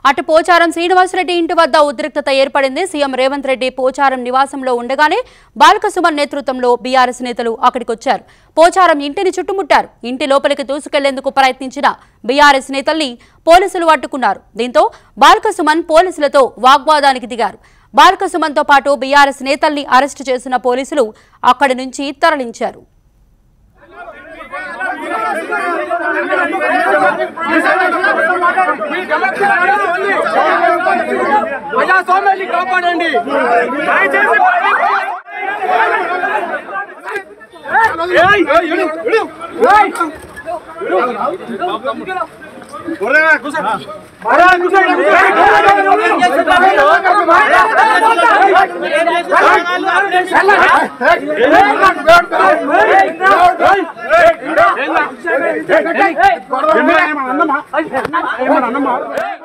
అటు పోచారం శ్రీనివాస్ రెడ్డి ఇంటి వద్ద ఉద్రిక్తత ఏర్పడింది. సీఎం రేవంత్ రెడ్డి పోచారం నివాసంలో ఉండగానే బాల్క సుమన్ నేతృత్వంలో బీఆర్ఎస్ నేతలు అక్కడికొచ్చారు. పోచారం ఇంటిని చుట్టుముట్టారు. ఇంటి లోపలికి దూసుకెళ్లేందుకు ప్రయత్నించిన బీఆర్ఎస్ నేతల్ని పోలీసులు అడ్డుకున్నారు. దీంతో బాల్క సుమన్ పోలీసులతో వాగ్వాదానికి దిగారు. బాల్క సుమన్ తో పాటు బీఆర్ఎస్ నేతల్ని అరెస్టు చేసిన పోలీసులు అక్కడి నుంచి తరలించారు. ప్రజాస్వామ్యాన్ని కాపాడండి. అన్నమ్మా